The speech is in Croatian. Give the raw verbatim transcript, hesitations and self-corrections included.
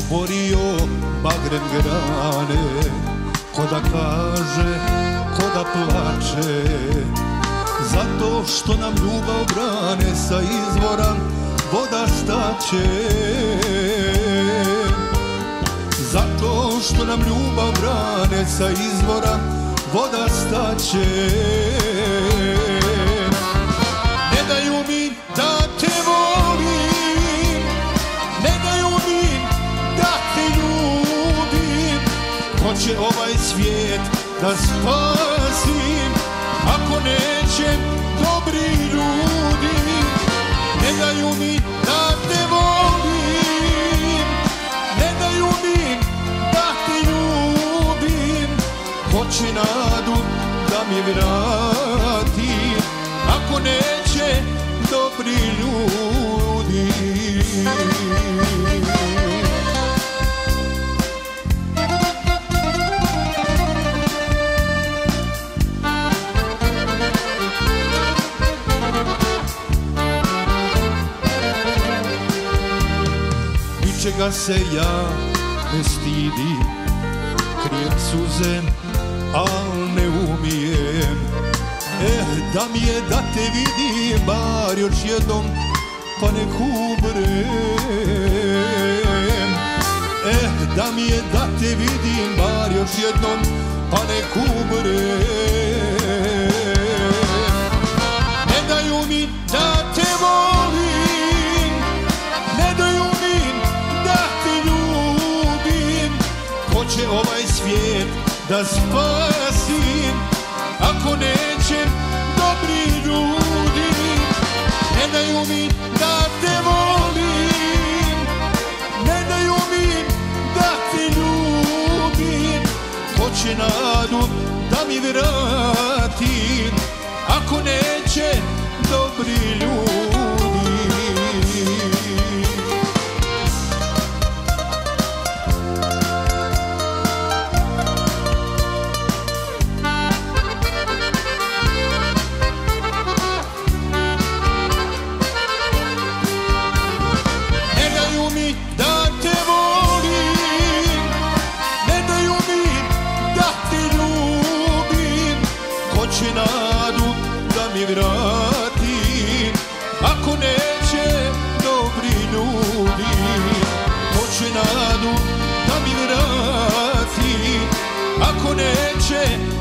stvorio bagrem grane, ko da kaže, ko da plače, zato što nam ljubav brane sa izvora voda staće. Zato što nam ljubav brane sa izvora voda staće. Ne daju mi da te volim, ne daju mi da te ljubim. Ko će ovaj svijet da spasim ako neće dobri ljudi? Ne daju mi da te volim, ne daju mi da te ljubim. Hoće nadu da mi vrati ako neće dobri ljudi. Ničega se ja ne stidim, krijem suze, al ne umijem. Eh, da mi je da te vidim, bar još jednom, pa nek umrem. Eh, da mi je da te vidim, bar još jednom, pa nek umrem. Ne daju mi da te volim, ne daju mi da te ljubim. Ko će ovaj svijet da spasim ako neće dobri ljudi? Ne daju mi da te volim, ne daju mi da te ljubim. Hoće nadu da mi vratim ako neće dobri ljudi. Hoće nadu da mi vratim ako neće dobri ljudi. Hoće nadu da mi vratim ako neće